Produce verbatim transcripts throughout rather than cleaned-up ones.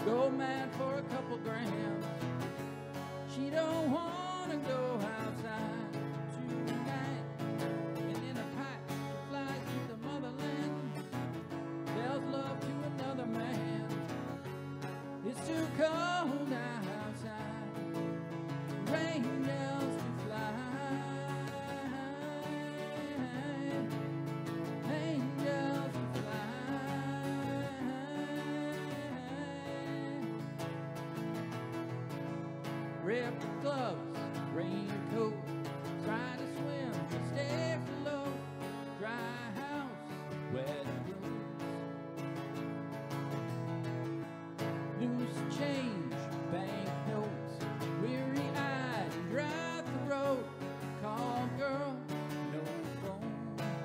go mad for a couple grams. She don't wanna go outside tonight. And in a pipe, she flies to the motherland, tells love to another man. It's too cold outside, rain yells to fly. Angels to fly. Red gloves, raincoat, try to swim, but stay afloat. Dry house, wet clothes. Loose change, banknotes, weary-eyed, dry throat. Call girl, no phone.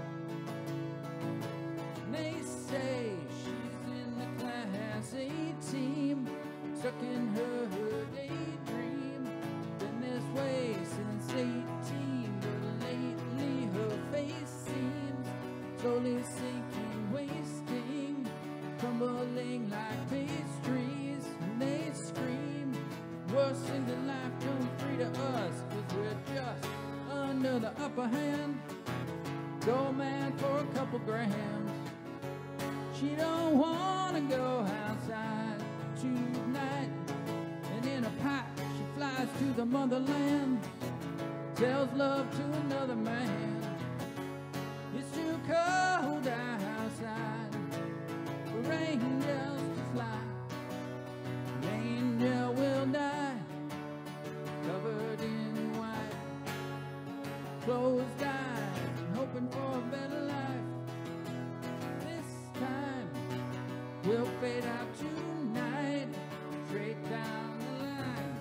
They say she's in the class A team, stuck in her daydream. Been this way since eighteen, but lately her face seems slowly sinking, wasting, crumbling like pastries. And they scream, worst things in life come free to us, 'cause we're just under the upper hand. Go mad for a couple grams. She don't wanna go outside tonight. And in a pipe, she flies to the motherland, tells love to another man. It's too cold outside for angels to fly. An angel will die, covered in white. Closed eyes, hoping for a better life. This time we'll fade out tonight, straight down the line.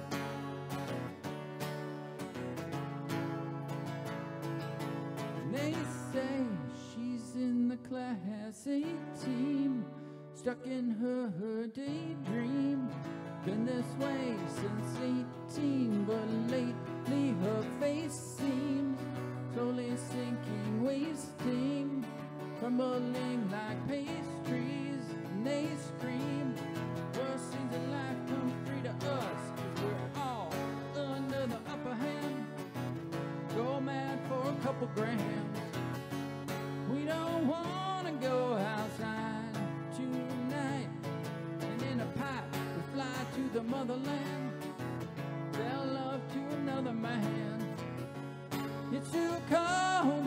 And they say she's in the class A team, stuck in her, her daydream. Been this way since eighteen, but lately her face seems slowly sinking, wasting, crumbling like pastries. And they scream, worst things in life come free to us, 'cause we're all under the upper hand. Go mad for a couple grams. We don't wanna go outside tonight. And in a pipe, we fly to the motherland, tell love to another man. It's too cold